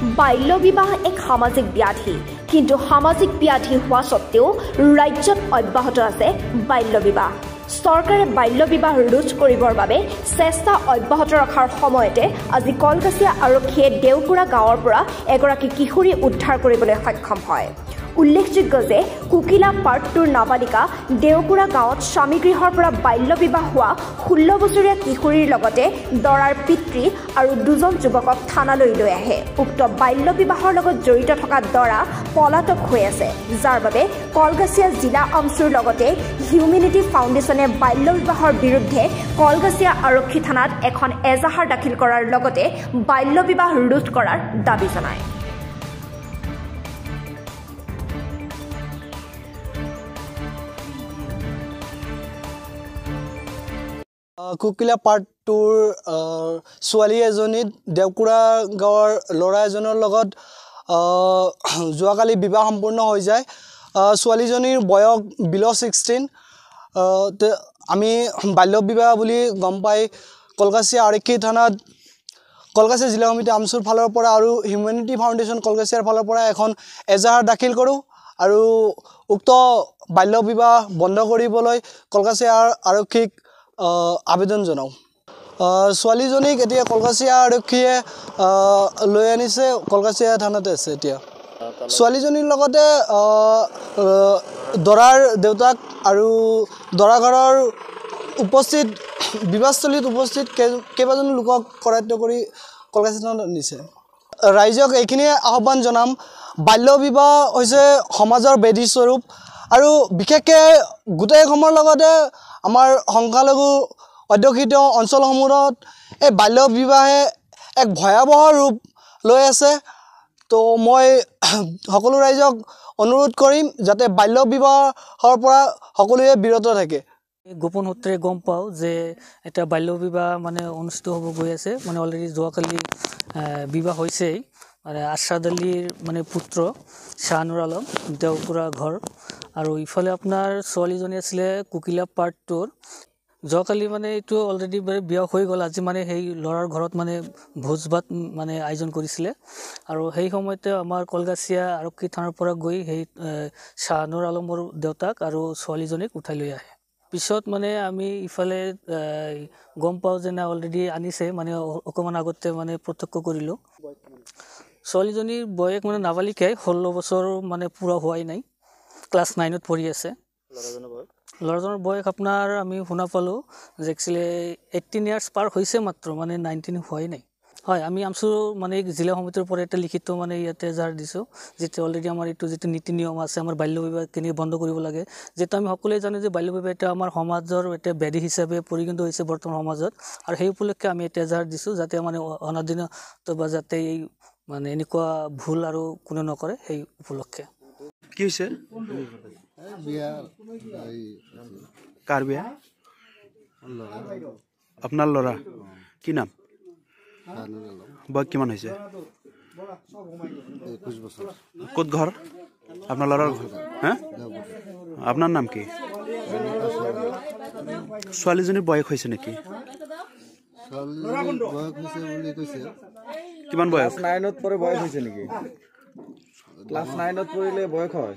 বাল্য বিবাহ এক সামাজিক ব্যাধি, কিন্তু সামাজিক ব্যাধি হোৱা সত্ত্বেও ৰাজ্যত অব্যাহত আছে বাল্য বিবাহ। চৰকাৰে বাল্য বিবাহ ৰোধ কৰিবৰ বাবে চেষ্টা অব্যাহত ৰখাৰ সময়তে আজি কলকাছিয়া আৰক্ষীয়ে দেওকুৰা গাঁৱৰ পৰা এগৰাকী কিশোৰী উদ্ধাৰ কৰিবলৈ সক্ষম হয়। উল্লেখযোগ্য যে কুকিলা পাৰ্ট 2ৰ নাবালিকা দেওকুৰা গাঁৱত স্বামীগৃহৰ পৰা বাল্য বিবাহ হোৱা 16 বছৰীয়া কিশোৰীৰ লগতে দৰাৰ পিতৃ আৰু দুজন যুৱকক থানালৈ লৈ আহে। উক্ত বাল্য বিবাহৰ লগত জড়িত থকা দৰা পলাতক হৈ আছে, যাৰ বাবে কলকাছিয়া জিলা আমচুৰ লগতে হিউমেনিটি ফাউণ্ডেশ্যনে বাল্য বিবাহৰ বিৰুদ্ধে কলকাছিয়া আৰক্ষী থানাত এখন এজাহাৰ দাখিল কৰাৰ লগতে বাল্য বিবাহ ৰোধ কৰাৰ দাবী জনায়। কুকিলা পাৰ্ট 2ৰ ছোৱালী এজনী দেওকুৰা গাঁৱৰ ল'ৰা এজনৰ লগত যোৱাকালি বিবাহ সম্পূৰ্ণ হৈ যায়। ছোৱালীজনীৰ বয়স বিল' 16। আমি বাল্য বিবাহ বুলি গম পাই কলকাছিয়া আৰক্ষী থানাত কলকাছিয়া জিলা সমিতি আমচুৰ ফালৰ পৰা আৰু হিউমেনিটি ফাউণ্ডেশ্যন কলকাছিয়াৰ ফালৰ পৰা এখন এজাহাৰ দাখিল কৰোঁ আৰু উক্ত বাল্য বিবাহ বন্ধ কৰিবলৈ কলকাছিয়া আৰক্ষীক আবেদন জনাওঁ। ছোৱালীজনীক এতিয়া কলকাছিয়া আৰক্ষীয়ে লৈ আনিছে, কলকাছিয়া থানাতে আছে এতিয়া। ছোৱালীজনীৰ লগতে দৰাৰ দেউতাক আৰু দৰা ঘৰৰ উপস্থিত বিবাহস্থলীত উপস্থিত কেইবাজনো লোকক কৰায়ত্ব কৰি কলকাছিয়া থানাত নিছে। ৰাইজক এইখিনিয়ে আহ্বান জনাম, বাল্য বিবাহ হৈছে সমাজৰ বেদী স্বৰূপ আৰু বিশেষকৈ গোটেই অসমৰ লগতে আমাৰ সংখ্যালঘু অধ্যুষিত অঞ্চলসমূহত এই বাল্য বিবাহে এক ভয়াৱহ ৰূপ লৈ আছে। তো মই সকলো ৰাইজক অনুৰোধ কৰিম যাতে বাল্য বিবাহৰ পৰা সকলোৱে বিৰত থাকে। গোপন সূত্ৰে গম পাওঁ যে এটা বাল্য বিবাহ মানে অনুষ্ঠিত হ'ব গৈ আছে, মানে অলৰেডি যোৱাকালি বিবাহ হৈছেই। মানে আছাদ আলীৰ মানে পুত্ৰ শ্বাহনুৰ আলম দেওকুৰা ঘৰ, আৰু ইফালে আপোনাৰ ছোৱালীজনী আছিলে কুকিলা পাৰ্ট 2ৰ। যোৱাকালি মানে এইটো অলৰেডি বিয়া হৈ গ'ল। আজি মানে সেই ল'ৰাৰ ঘৰত মানে ভোজ ভাত মানে আয়োজন কৰিছিলে, আৰু সেই সময়তে আমাৰ কলকাছিয়া আৰক্ষী থানাৰ পৰা গৈ সেই শ্বাহনুৰ আলমৰ দেউতাক আৰু ছোৱালীজনীক উঠাই লৈ আহে। পিছত মানে আমি ইফালে গম পাওঁ যে না অলৰেডি আনিছে, মানে অকণমান আগতে মানে প্ৰত্যক্ষ কৰিলোঁ। ছোৱালীজনীৰ বয়স মানে নাবালিকাই, 16 বছৰ মানে পূৰা হোৱাই নাই, ক্লাছ 9ত পঢ়ি আছে। ল'ৰাজনৰ বয়স আপোনাৰ আমি শুনা পালোঁ যে একচুৱেলি 18 ইয়াৰ্ছ পাৰ হৈছে মাত্ৰ, মানে 19 হোৱাই নাই। হয়, আমি আমচু মানে জিলা সমিতিৰ পৰা এটা লিখিত মানে ইয়াতে এজাহাৰ দিছোঁ, যিটো অলৰেডি আমাৰ এইটো যিটো নীতি নিয়ম আছে আমাৰ বাল্য বিবাহ কেনেকৈ বন্ধ কৰিব লাগে। যিহেতু আমি সকলোৱে জানো যে বাল্য বিবাহ এটা আমাৰ সমাজৰ এটা ব্যাধি হিচাপে পৰিগণিত হৈছে বৰ্তমান সমাজত, আৰু সেই উপলক্ষে আমি এটা এজাহাৰ দিছোঁ যাতে মানে অনাদিনত বা যাতে এই মানে এনেকুৱা ভুল আৰু কোনো নকৰে, সেই উপলক্ষে। কি হৈছে? কাৰ বিয়া? আপোনাৰ ল'ৰা কি নাম? বয়স কিমান হৈছে? 21 বছৰ। ক'ত ঘৰ আপোনাৰ ল'ৰাৰ? হা, আপোনাৰ নাম কি? ছোৱালীজনীৰ বয়স হৈছে নেকি? কিমান বয়স? 9ত পৰে বয়স হৈছে নেকি? ক্লাছ 9ত পঢ়িলে বয়স হয়।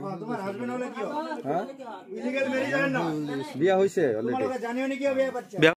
বিয়া হৈছে অলৰেডি।